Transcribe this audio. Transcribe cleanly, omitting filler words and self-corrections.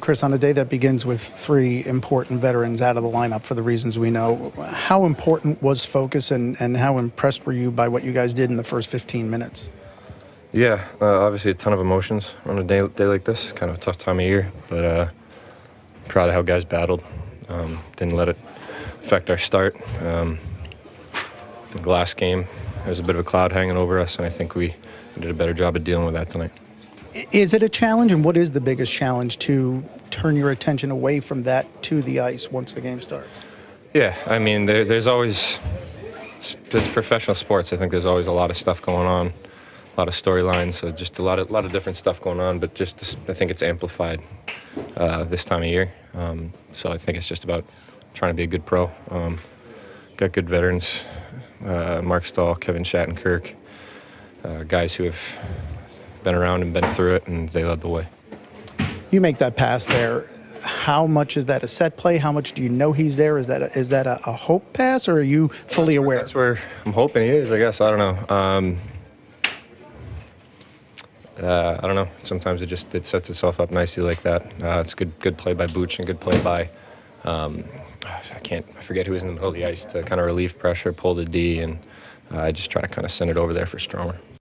Chris, on a day that begins with three important veterans out of the lineup for the reasons we know, how important was focus and how impressed were you by what you guys did in the first 15 minutes? Yeah, obviously a ton of emotions on a day like this. Kind of a tough time of year, but proud of how guys battled. Didn't let it affect our start. The last game, there was a bit of a cloud hanging over us, and I think we did a better job of dealing with that tonight. Is it a challenge, and what is the biggest challenge to turn your attention away from that to the ice once the game starts? Yeah, I mean, there's always, it's professional sports. I think there's always a lot of stuff going on, a lot of storylines, so just a lot of different stuff going on, but I think it's amplified this time of year. So I think it's just about trying to be a good pro. Got good veterans, Mark Stahl, Kevin Shattenkirk, guys who have been around and been through it, and they led the way. You make that pass there. How much is that a set play? How much do you know he's there? Is that a hope pass, or are you fully aware? That's where I'm hoping he is, I guess. I don't know. I don't know. Sometimes it sets itself up nicely like that. It's good play by Booch and good play by I forget who was in the middle of the ice to kind of relieve pressure, pull the D, and I just try to kind of send it over there for Stromer.